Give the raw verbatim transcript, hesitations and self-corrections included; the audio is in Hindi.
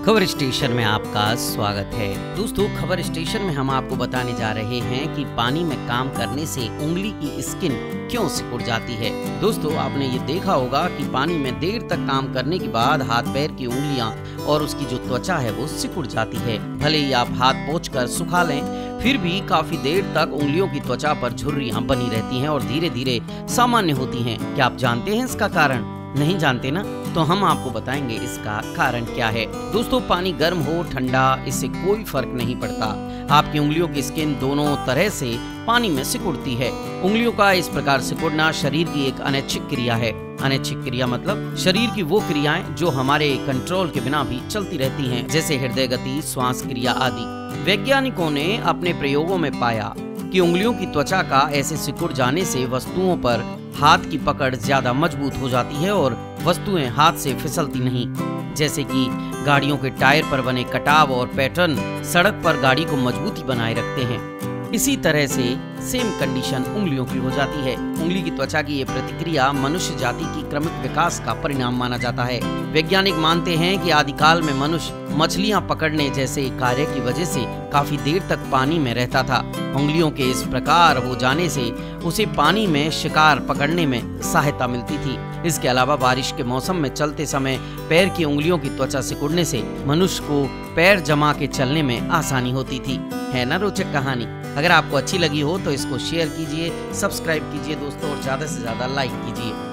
खबर स्टेशन में आपका स्वागत है। दोस्तों, खबर स्टेशन में हम आपको बताने जा रहे हैं कि पानी में काम करने से उंगली की स्किन क्यों सिकुड़ जाती है। दोस्तों, आपने ये देखा होगा कि पानी में देर तक काम करने के बाद हाथ पैर की उंगलियां और उसकी जो त्वचा है वो सिकुड़ जाती है। भले ही आप हाथ पोंछकर सुखा लें, फिर भी काफी देर तक उंगलियों की त्वचा पर झुर्रियां बनी रहती हैं और धीरे धीरे सामान्य होती हैं। क्या आप जानते हैं इसका कारण? नहीं जानते ना? तो हम आपको बताएंगे इसका कारण क्या है। दोस्तों, पानी गर्म हो ठंडा, इससे कोई फर्क नहीं पड़ता। आपकी उंगलियों की स्किन दोनों तरह से पानी में सिकुड़ती है। उंगलियों का इस प्रकार सिकुड़ना शरीर की एक अनैच्छिक क्रिया है। अनैच्छिक क्रिया मतलब शरीर की वो क्रियाएं जो हमारे कंट्रोल के बिना भी चलती रहती हैं, जैसे हृदय गति, श्वास क्रिया आदि। वैज्ञानिकों ने अपने प्रयोगों में पाया कि उंगलियों की त्वचा का ऐसे सिकुड़ जाने से वस्तुओं पर हाथ की पकड़ ज्यादा मजबूत हो जाती है और वस्तुएं हाथ से फिसलती नहीं। जैसे कि गाड़ियों के टायर पर बने कटाव और पैटर्न सड़क पर गाड़ी को मजबूती बनाए रखते हैं। इसी तरह से सेम कंडीशन उंगलियों की हो जाती है। उंगली की त्वचा की ये प्रतिक्रिया मनुष्य जाति की क्रमिक विकास का परिणाम माना जाता है। वैज्ञानिक मानते हैं कि आदिकाल में मनुष्य मछलियां पकड़ने जैसे कार्य की वजह से काफी देर तक पानी में रहता था। उंगलियों के इस प्रकार हो जाने से उसे पानी में शिकार पकड़ने में सहायता मिलती थी। इसके अलावा बारिश के मौसम में चलते समय पैर की उंगलियों की त्वचा सिकुड़ने से मनुष्य को पैर जमा के चलने में आसानी होती थी। है ना रोचक कहानी? अगर आपको अच्छी लगी हो तो इसको शेयर कीजिए, सब्सक्राइब कीजिए दोस्तों और ज्यादा से ज्यादा लाइक कीजिए।